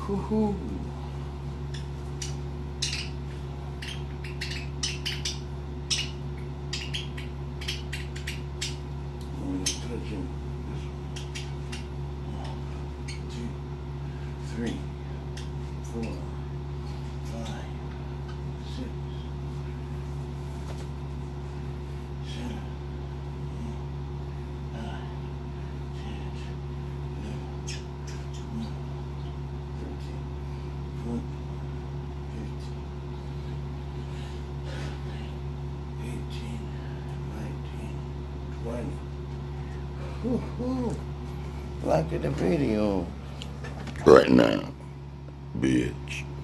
Woohoo. I'm touching this one. 1, 2, 3, 4, 5, 6, 7, 8, 9, 10, 11, 12, 13, 14, 15, 18, 19, 20. Woohoo! Like the video right now, bitch.